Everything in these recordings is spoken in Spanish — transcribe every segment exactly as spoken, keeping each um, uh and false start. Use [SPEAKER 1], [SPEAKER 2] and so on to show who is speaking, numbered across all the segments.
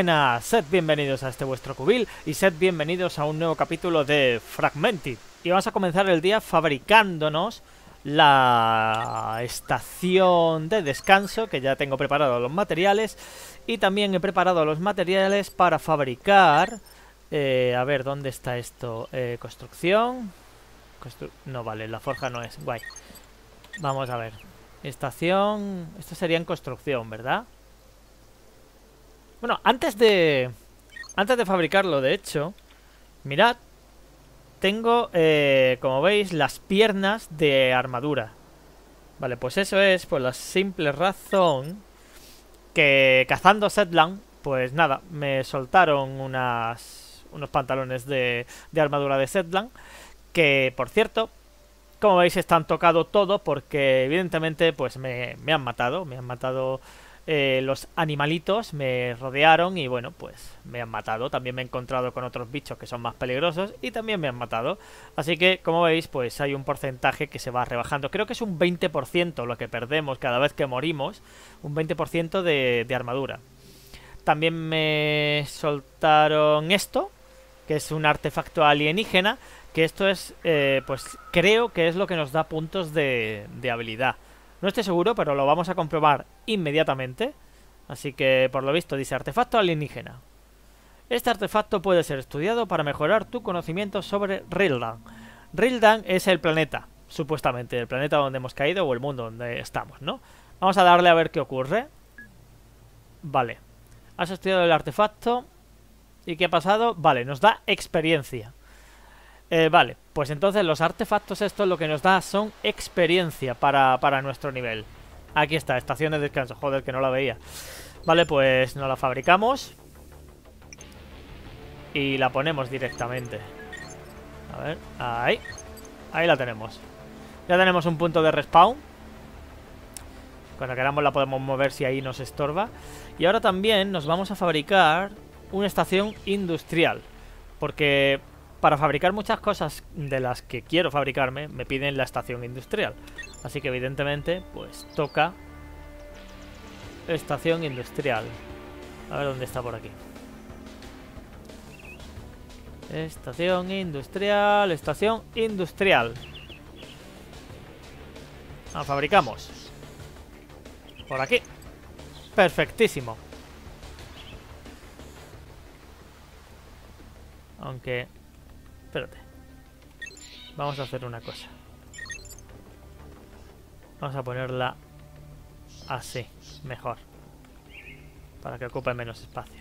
[SPEAKER 1] buenas, sed bienvenidos a este vuestro cubil y sed bienvenidos a un nuevo capítulo de Fragmented. Y vamos a comenzar el día fabricándonos la estación de descanso, que ya tengo preparados los materiales. Y también he preparado los materiales para fabricar... Eh, a ver, ¿dónde está esto? Eh, construcción... Constru no, vale, la forja no es, guay. Vamos a ver. Estación... Esto sería en construcción, ¿verdad? Bueno, antes de... Antes de fabricarlo, de hecho... Mirad. Tengo, eh, como veis, las piernas de armadura. Vale, pues eso es por la simple razón que cazando Setland, pues nada, me soltaron unas, unos pantalones de, de armadura de Setland, que por cierto, como veis, están tocado todo porque evidentemente pues me, me han matado, me han matado... Eh, los animalitos me rodearon y bueno, pues me han matado. También me he encontrado con otros bichos que son más peligrosos y también me han matado. Así que, como veis, pues hay un porcentaje que se va rebajando. Creo que es un veinte por ciento lo que perdemos cada vez que morimos. Un veinte por ciento de, de armadura. También me soltaron esto, que es un artefacto alienígena. Que esto es, eh, pues creo que es lo que nos da puntos de, de habilidad. No estoy seguro, pero lo vamos a comprobar inmediatamente. Así que, por lo visto, dice artefacto alienígena. Este artefacto puede ser estudiado para mejorar tu conocimiento sobre Rildan. Rildan es el planeta, supuestamente, el planeta donde hemos caído o el mundo donde estamos, ¿no? Vamos a darle a ver qué ocurre. Vale. Has estudiado el artefacto. ¿Y qué ha pasado? Vale, nos da experiencia. Eh, vale, pues entonces los artefactos estos lo que nos da son experiencia para, para nuestro nivel. Aquí está, estación de descanso, joder que no la veía. Vale, pues nos la fabricamos y la ponemos directamente. A ver, ahí. Ahí la tenemos. Ya tenemos un punto de respawn. Cuando queramos la podemos mover si ahí nos estorba. Y ahora también nos vamos a fabricar una estación industrial. Porque... para fabricar muchas cosas de las que quiero fabricarme, me piden la estación industrial. Así que evidentemente, pues toca estación industrial. A ver dónde está por aquí. Estación industrial, estación industrial. La fabricamos. Por aquí. Perfectísimo. Aunque... espérate. Vamos a hacer una cosa. Vamos a ponerla así, mejor. Para que ocupe menos espacio.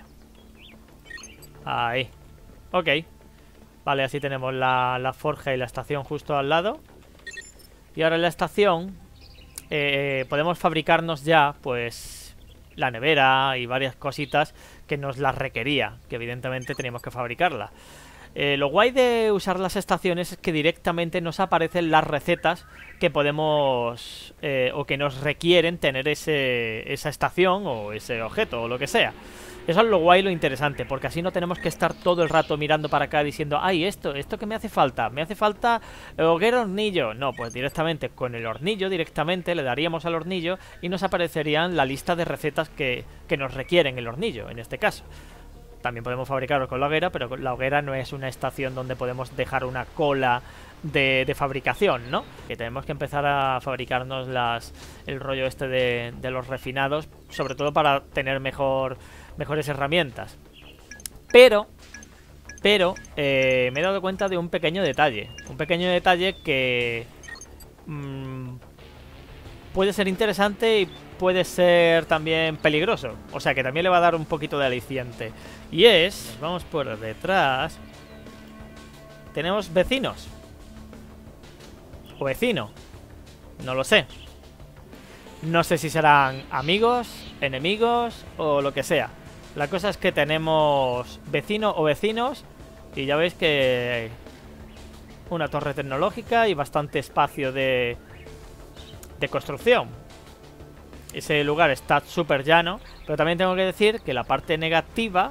[SPEAKER 1] Ahí. Ok. Vale, así tenemos la, la forja y la estación justo al lado. Y ahora en la estación eh, podemos fabricarnos ya, pues, la nevera y varias cositas que nos las requería. Que evidentemente teníamos que fabricarla. Eh, lo guay de usar las estaciones es que directamente nos aparecen las recetas que podemos eh, o que nos requieren tener ese, esa estación o ese objeto o lo que sea. Eso es lo guay y lo interesante, porque así no tenemos que estar todo el rato mirando para acá diciendo ay, esto, esto que me hace falta, me hace falta hoguera hornillo. No, pues directamente con el hornillo, directamente le daríamos al hornillo y nos aparecerían la lista de recetas que, que nos requieren el hornillo, en este caso. También podemos fabricarlo con la hoguera, pero la hoguera no es una estación donde podemos dejar una cola de, de fabricación, ¿no? Que tenemos que empezar a fabricarnos las, el rollo este de, de los refinados, sobre todo para tener mejor, mejores herramientas. Pero, pero, eh, me he dado cuenta de un pequeño detalle. Un pequeño detalle que mmm, puede ser interesante y puede ser también peligroso. O sea que también le va a dar un poquito de aliciente. Y es, vamos por detrás. Tenemos vecinos. O vecino. No lo sé. No sé si serán amigos, enemigos o lo que sea. La cosa es que tenemos vecino o vecinos. Y ya veis que una torre tecnológica y bastante espacio de, de construcción. Ese lugar está súper llano. Pero también tengo que decir que la parte negativa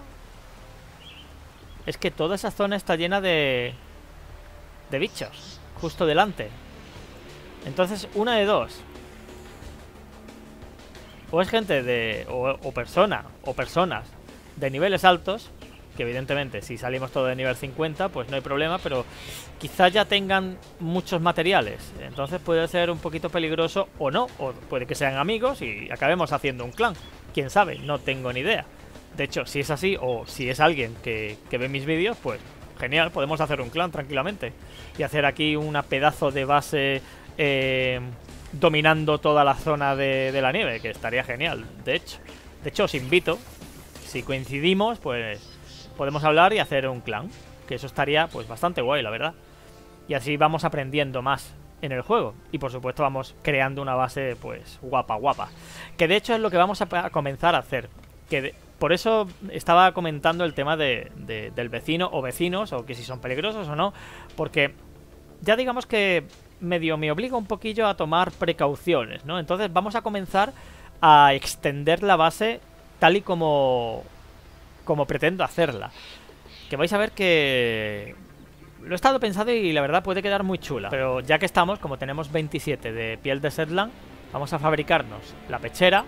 [SPEAKER 1] es que toda esa zona está llena de de bichos justo delante. Entonces, una de dos. O es gente de... O, o persona, o personas de niveles altos, que evidentemente si salimos todo de nivel cincuenta pues no hay problema, pero quizás ya tengan muchos materiales, entonces puede ser un poquito peligroso o no, o puede que sean amigos y acabemos haciendo un clan, quién sabe, no tengo ni idea. De hecho, si es así, o si es alguien que, que ve mis vídeos, pues genial, podemos hacer un clan tranquilamente y hacer aquí una pedazo de base eh, dominando toda la zona de, de la nieve, que estaría genial. De hecho, de hecho os invito, si coincidimos, pues podemos hablar y hacer un clan, que eso estaría pues bastante guay, la verdad. Y así vamos aprendiendo más en el juego y por supuesto vamos creando una base pues guapa, guapa. Que de hecho es lo que vamos a, a comenzar a hacer. Que de, por eso estaba comentando el tema de, de, del vecino o vecinos, o que si son peligrosos o no, porque ya digamos que medio me obliga un poquillo a tomar precauciones, ¿no? Entonces vamos a comenzar a extender la base tal y como... como pretendo hacerla. Que vais a ver que lo he estado pensando y la verdad puede quedar muy chula. Pero ya que estamos, como tenemos veintisiete de piel de Setlan, vamos a fabricarnos la pechera.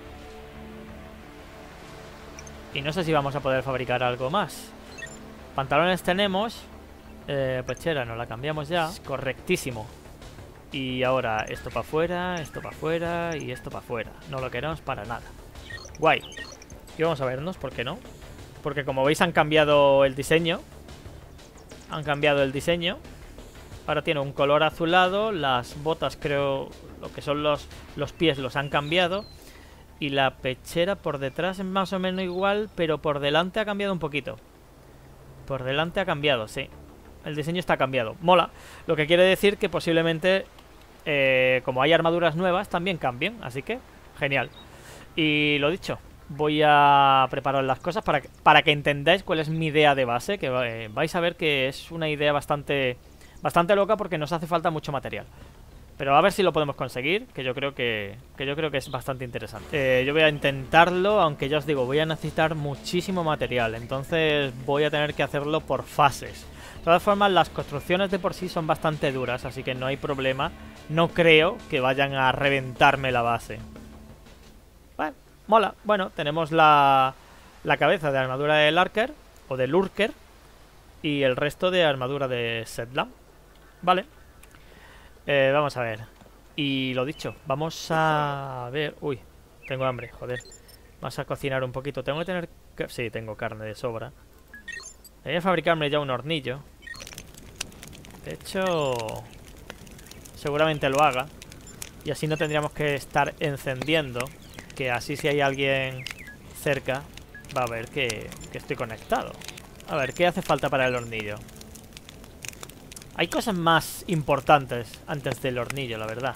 [SPEAKER 1] Y no sé si vamos a poder fabricar algo más. Pantalones tenemos. eh, Pechera nos la cambiamos ya. Correctísimo. Y ahora esto para afuera, esto para afuera y esto para afuera. No lo queremos para nada. Guay. Y vamos a vernos, ¿por qué no? Porque como veis han cambiado el diseño. Han cambiado el diseño. Ahora tiene un color azulado. Las botas creo... Lo que son los, los pies los han cambiado. Y la pechera por detrás es más o menos igual. Pero por delante ha cambiado un poquito. Por delante ha cambiado, sí. El diseño está cambiado. Mola. Lo que quiere decir que posiblemente... Eh, como hay armaduras nuevas también cambien. Así que genial. Y lo dicho. Voy a preparar las cosas para que, para que entendáis cuál es mi idea de base. Que eh, vais a ver que es una idea bastante bastante loca porque nos hace falta mucho material. Pero a ver si lo podemos conseguir, que yo creo que, que, yo creo que es bastante interesante. Eh, yo voy a intentarlo, aunque ya os digo, voy a necesitar muchísimo material. Entonces voy a tener que hacerlo por fases. De todas formas, las construcciones de por sí son bastante duras, así que no hay problema. No creo que vayan a reventarme la base. Bueno. Mola, bueno, tenemos la, la cabeza de armadura de Lurker, o de Lurker, y el resto de armadura de Setlan. Vale. Eh, vamos a ver. Y lo dicho, vamos a ver... Uy, tengo hambre, joder. Vamos a cocinar un poquito. Tengo que tener... Sí, tengo carne de sobra. Voy a fabricarme ya un hornillo. De hecho... seguramente lo haga. Y así no tendríamos que estar encendiendo... Que así si hay alguien cerca va a ver que, que estoy conectado. A ver, ¿qué hace falta para el hornillo? Hay cosas más importantes antes del hornillo, la verdad.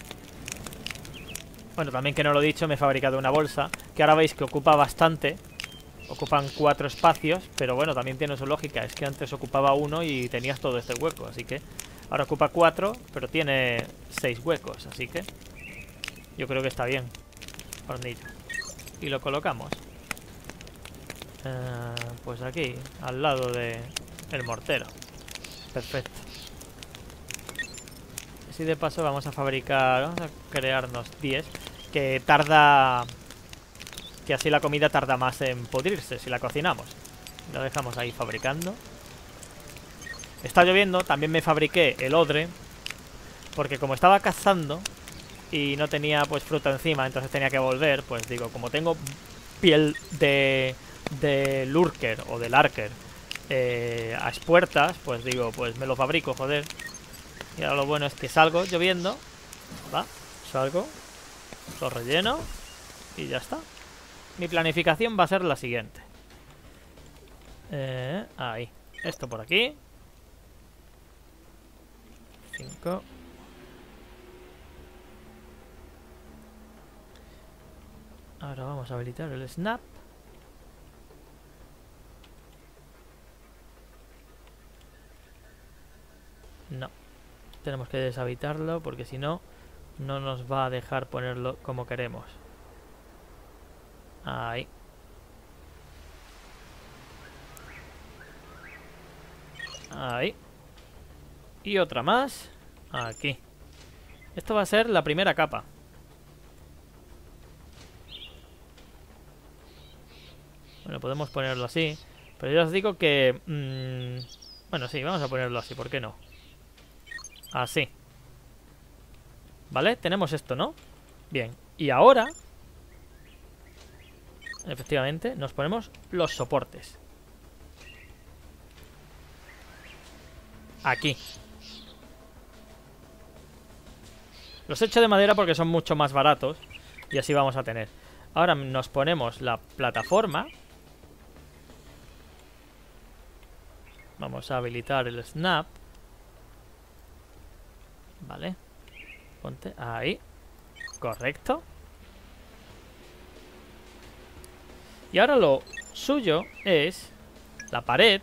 [SPEAKER 1] Bueno, también que no lo he dicho, me he fabricado una bolsa. Que ahora veis que ocupa bastante. Ocupan cuatro espacios. Pero bueno, también tiene su lógica. Es que antes ocupaba uno y tenías todo este hueco. Así que ahora ocupa cuatro, pero tiene seis huecos. Así que yo creo que está bien. Hornillo. Y lo colocamos eh, pues aquí, al lado de el mortero. Perfecto. Así de paso vamos a fabricar, vamos a crearnos diez. Que tarda, que así la comida tarda más en pudrirse si la cocinamos. Lo dejamos ahí fabricando. Está lloviendo, también me fabriqué el odre. Porque como estaba cazando y no tenía pues fruta encima, entonces tenía que volver, pues digo, como tengo piel de, de Lurker o de Lurker eh, a expuertas, pues digo, pues me lo fabrico, joder. Y ahora lo bueno es que salgo lloviendo, va, salgo, lo relleno y ya está. Mi planificación va a ser la siguiente. Eh, ahí, esto por aquí. cinco. Ahora vamos a habilitar el snap. No. Tenemos que deshabilitarlo porque si no, no nos va a dejar ponerlo como queremos. Ahí. Ahí. Y otra más. Aquí. Esto va a ser la primera capa. Bueno, podemos ponerlo así. Pero yo os digo que... Mmm, bueno, sí, vamos a ponerlo así, ¿por qué no? Así. ¿Vale? Tenemos esto, ¿no? Bien. Y ahora... efectivamente, nos ponemos los soportes. Aquí. Los he hecho de madera porque son mucho más baratos. Y así vamos a tener. Ahora nos ponemos la plataforma. Vamos a habilitar el snap. Vale. Ponte ahí. Correcto. Y ahora lo suyo es la pared.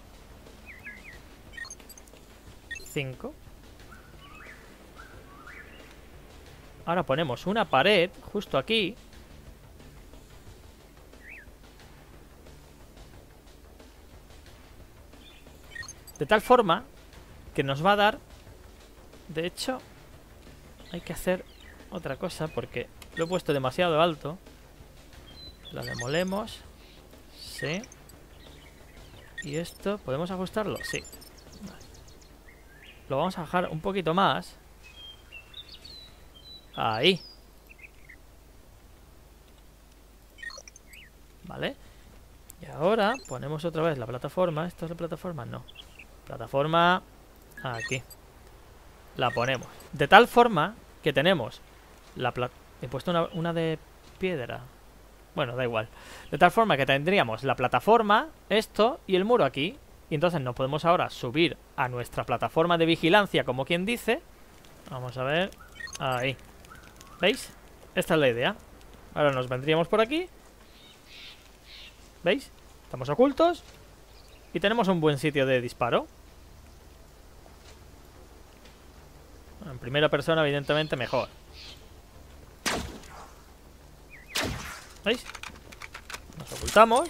[SPEAKER 1] cinco. Ahora ponemos una pared justo aquí. De tal forma que nos va a dar... De hecho, hay que hacer otra cosa porque lo he puesto demasiado alto. La demolemos. Sí. Y esto, ¿podemos ajustarlo? Sí. Vale. Lo vamos a bajar un poquito más. Ahí. Vale. Y ahora ponemos otra vez la plataforma. ¿Esto es la plataforma? No. Plataforma aquí. La ponemos. De tal forma que tenemos la plata... He puesto una, una de piedra. Bueno, da igual. De tal forma que tendríamos la plataforma, esto y el muro aquí. Y entonces nos podemos ahora subir a nuestra plataforma de vigilancia, como quien dice. Vamos a ver. Ahí. ¿Veis? Esta es la idea. Ahora nos vendríamos por aquí. ¿Veis? Estamos ocultos. Y tenemos un buen sitio de disparo. En primera persona, evidentemente, mejor. ¿Veis? Nos ocultamos.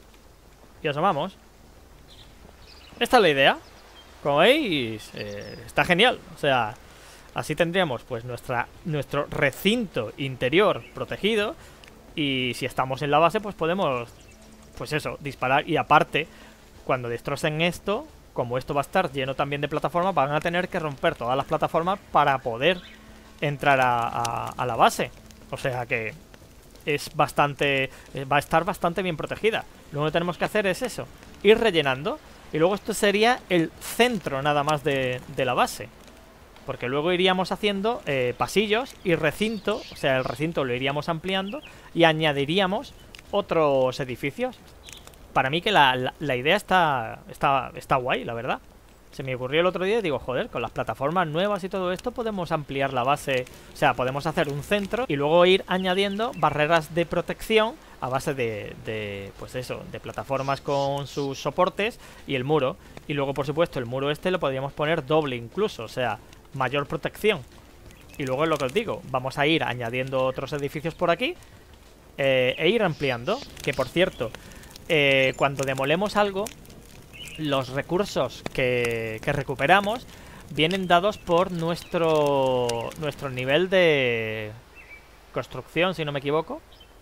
[SPEAKER 1] Y asomamos. Esta es la idea. Como veis, eh, está genial. O sea, así tendríamos pues nuestra, nuestro recinto interior protegido. Y si estamos en la base, pues podemos, pues eso, disparar. Y aparte, cuando destrocen esto, como esto va a estar lleno también de plataformas, van a tener que romper todas las plataformas para poder entrar a, a, a la base. O sea que es bastante, va a estar bastante bien protegida. Lo único que tenemos que hacer es eso, ir rellenando. Y luego esto sería el centro nada más de, de la base. Porque luego iríamos haciendo eh, pasillos y recinto. O sea, el recinto lo iríamos ampliando y añadiríamos otros edificios. Para mí que la, la, la idea está, está, está guay, la verdad. Se me ocurrió el otro día y digo, joder, con las plataformas nuevas y todo esto podemos ampliar la base. O sea, podemos hacer un centro y luego ir añadiendo barreras de protección a base de, de, pues eso, de plataformas con sus soportes y el muro. Y luego, por supuesto, el muro este lo podríamos poner doble incluso, o sea, mayor protección. Y luego es lo que os digo, vamos a ir añadiendo otros edificios por aquí eh, e ir ampliando. Que por cierto, eh, cuando demolemos algo, los recursos que, que recuperamos vienen dados por nuestro, nuestro nivel de construcción, si no me equivoco.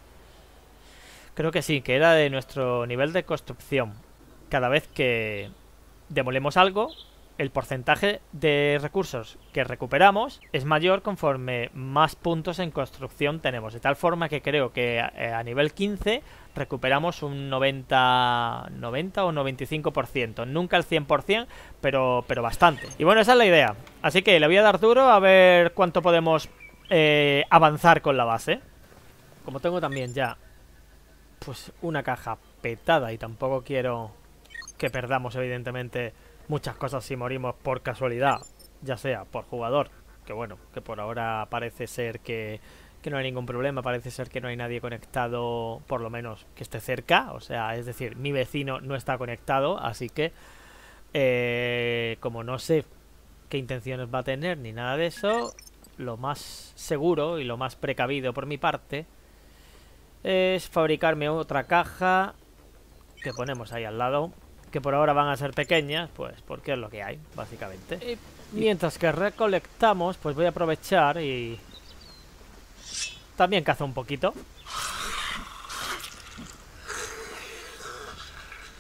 [SPEAKER 1] Creo que sí, que era de nuestro nivel de construcción. Cada vez que demolemos algo, el porcentaje de recursos que recuperamos es mayor conforme más puntos en construcción tenemos. De tal forma que creo que a, a nivel quince recuperamos un noventa, noventa o noventa y cinco por ciento. Nunca el cien por cien, pero, pero bastante. Y bueno, esa es la idea. Así que le voy a dar duro a ver cuánto podemos eh, avanzar con la base. Como tengo también ya pues una caja petada y tampoco quiero que perdamos evidentemente muchas cosas si morimos por casualidad, ya sea por jugador, que bueno, que por ahora parece ser que, que no hay ningún problema, parece ser que no hay nadie conectado, por lo menos que esté cerca, o sea, es decir, mi vecino no está conectado, así que eh, como no sé qué intenciones va a tener ni nada de eso, lo más seguro y lo más precavido por mi parte es fabricarme otra caja que ponemos ahí al lado, que por ahora van a ser pequeñas, pues porque es lo que hay, básicamente. Y mientras que recolectamos, pues voy a aprovechar y también cazo un poquito.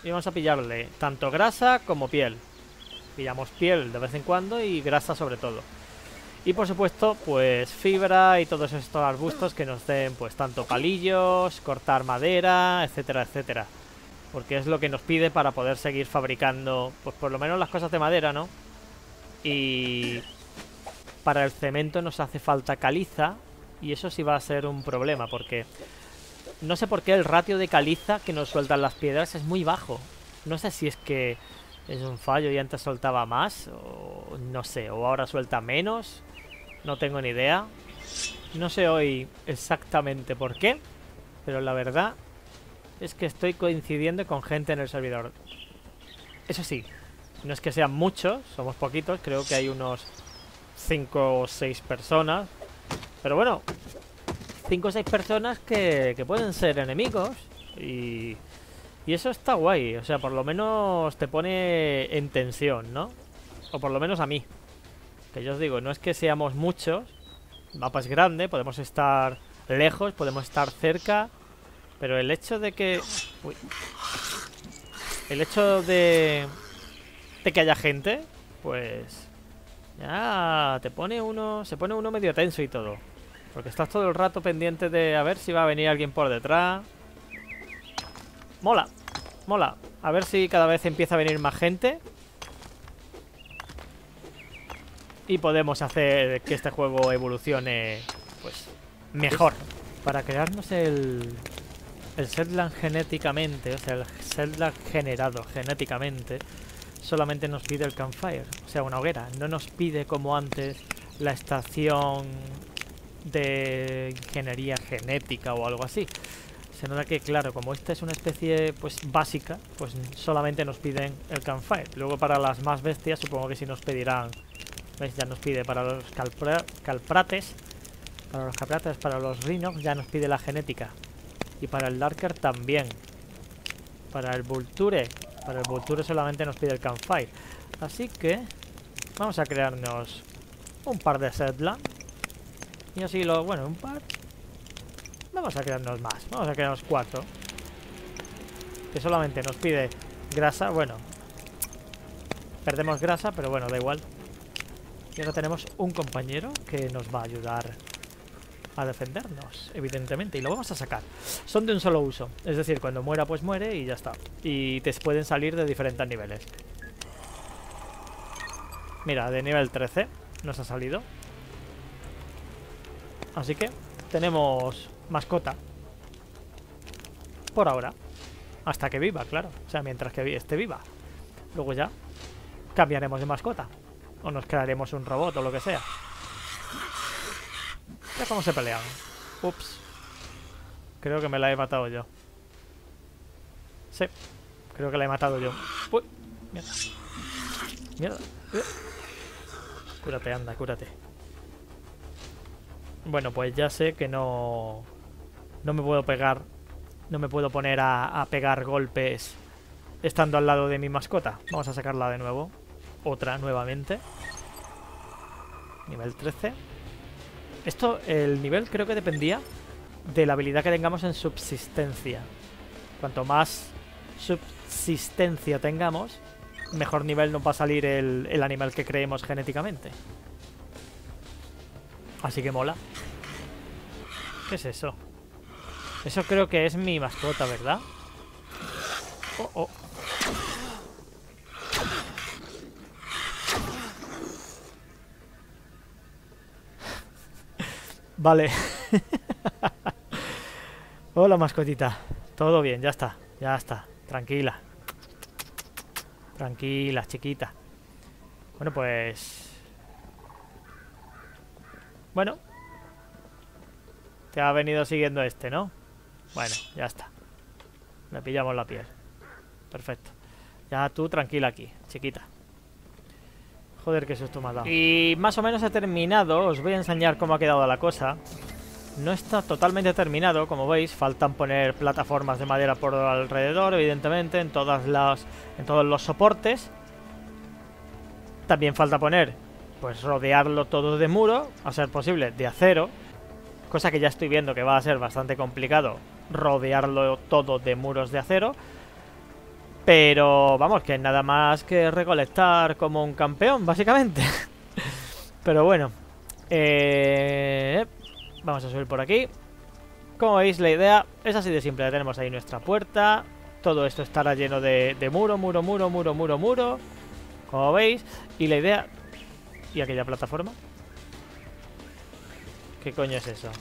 [SPEAKER 1] y vamos a pillarle tanto grasa como piel. Pillamos piel de vez en cuando y grasa sobre todo. Y por supuesto, pues fibra y todos estos arbustos que nos den pues tanto palillos, cortar madera, etcétera, etcétera. Porque es lo que nos pide para poder seguir fabricando, pues por lo menos las cosas de madera, ¿no? Y para el cemento nos hace falta caliza. Y eso sí va a ser un problema, porque no sé por qué el ratio de caliza que nos sueltan las piedras es muy bajo. No sé si es que es un fallo y antes soltaba más, o no sé, o ahora suelta menos. No tengo ni idea. No sé hoy exactamente por qué, pero la verdad es que estoy coincidiendo con gente en el servidor. Eso sí, no es que sean muchos, somos poquitos, creo que hay unos cinco o seis personas. Pero bueno, cinco o seis personas que, que pueden ser enemigos y, y eso está guay. O sea, por lo menos te pone en tensión, ¿no? O por lo menos a mí. Que yo os digo, no es que seamos muchos. El mapa es grande, podemos estar lejos, podemos estar cerca. Pero el hecho de que... Uy. El hecho de... De que haya gente, pues... Ya te pone uno... Se pone uno medio tenso y todo. Porque estás todo el rato pendiente de a ver si va a venir alguien por detrás. Mola, mola. A ver si cada vez empieza a venir más gente. Y podemos hacer que este juego evolucione, pues, mejor. Para crearnos el... El Setland genéticamente, o sea, el Setland generado genéticamente, solamente nos pide el campfire, o sea, una hoguera. No nos pide como antes la estación de ingeniería genética o algo así. Se nota que, claro, como esta es una especie pues básica, pues solamente nos piden el campfire. Luego para las más bestias supongo que sí nos pedirán, ¿veis? Ya nos pide para los calpra calprates, para los calprates, para los rhinos ya nos pide la genética. Y para el Darker también. Para el Vulture, para el Vulture solamente nos pide el campfire. Así que vamos a crearnos un par de Setland. Y así lo... Bueno, un par... Vamos a crearnos más. Vamos a crearnos cuatro. Que solamente nos pide grasa. Bueno. Perdemos grasa, pero bueno, da igual. Y ahora tenemos un compañero que nos va a ayudar a defendernos, evidentemente. Y lo vamos a sacar. Son de un solo uso. Es decir, cuando muera, pues muere y ya está. Y te pueden salir de diferentes niveles. Mira, de nivel trece nos ha salido. Así que tenemos mascota. Por ahora. Hasta que viva, claro. O sea, mientras que esté viva. Luego ya cambiaremos de mascota. O nos crearemos un robot o lo que sea. Ya cómo se pelean. Ups. Creo que me la he matado yo. Sí. Creo que la he matado yo. Uy. Mierda. Mierda. Cúrate, anda, cúrate. Bueno, pues ya sé que no... No me puedo pegar... No me puedo poner a, a pegar golpes estando al lado de mi mascota. Vamos a sacarla de nuevo. Otra, nuevamente. Nivel trece. Esto, el nivel creo que dependía de la habilidad que tengamos en subsistencia. Cuanto más subsistencia tengamos, mejor nivel nos va a salir el, el animal que creemos genéticamente. Así que mola. ¿Qué es eso? Eso creo que es mi mascota, ¿verdad? Oh, oh. Vale. Hola, mascotita. Todo bien, ya está. Ya está. Tranquila. Tranquila, chiquita. Bueno, pues... Bueno. Te ha venido siguiendo este, ¿no? Bueno, ya está. Le pillamos la piel. Perfecto. Ya tú tranquila aquí, chiquita. Joder, qué susto me ha dado. Y más o menos he terminado. Os voy a enseñar cómo ha quedado la cosa. No está totalmente terminado, como veis. Faltan poner plataformas de madera por alrededor, evidentemente, en todas las, en todos los soportes. También falta poner, pues rodearlo todo de muro, a ser posible de acero. Cosa que ya estoy viendo que va a ser bastante complicado rodearlo todo de muros de acero. Pero vamos, que nada más que recolectar como un campeón, básicamente. Pero bueno, eh, vamos a subir por aquí. Como veis, la idea es así de simple. Tenemos ahí nuestra puerta. Todo esto estará lleno de, de muro, muro, muro, muro, muro, muro. Como veis. Y la idea... ¿Y aquella plataforma? ¿Qué coño es eso?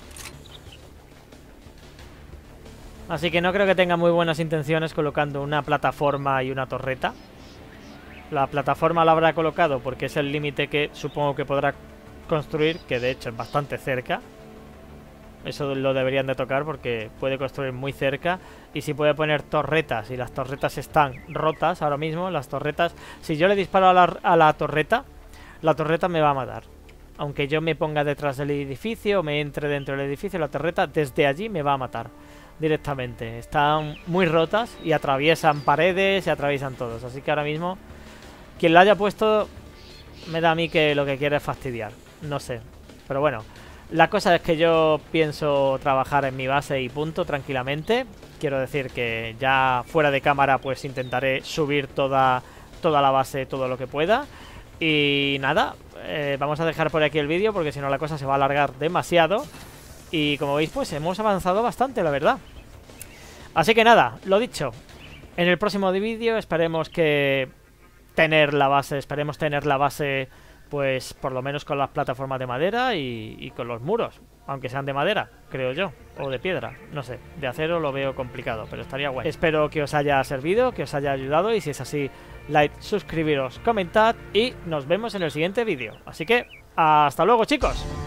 [SPEAKER 1] Así que no creo que tenga muy buenas intenciones colocando una plataforma y una torreta. La plataforma la habrá colocado porque es el límite que supongo que podrá construir, que de hecho es bastante cerca. Eso lo deberían de tocar porque puede construir muy cerca. Y si puede poner torretas y las torretas están rotas ahora mismo, las torretas... Si yo le disparo a la, a la torreta, la torreta me va a matar. Aunque yo me ponga detrás del edificio, me entre dentro del edificio, la torreta desde allí me va a matar directamente. Están muy rotas y atraviesan paredes y atraviesan todos. Así que ahora mismo quien la haya puesto me da a mí que lo que quiere es fastidiar. No sé, pero bueno, la cosa es que yo pienso trabajar en mi base y punto, tranquilamente. Quiero decir que ya fuera de cámara pues intentaré subir toda, toda la base, todo lo que pueda. Y nada, eh, vamos a dejar por aquí el vídeo porque si no la cosa se va a alargar demasiado. Y como veis pues hemos avanzado bastante, la verdad. Así que nada, lo dicho, en el próximo vídeo esperemos que tener la base, esperemos tener la base pues por lo menos con las plataformas de madera y, y con los muros, aunque sean de madera, creo yo, o de piedra, no sé, de acero lo veo complicado, pero estaría guay. Espero que os haya servido, que os haya ayudado y si es así, like, suscribiros, comentad y nos vemos en el siguiente vídeo. Así que, hasta luego chicos.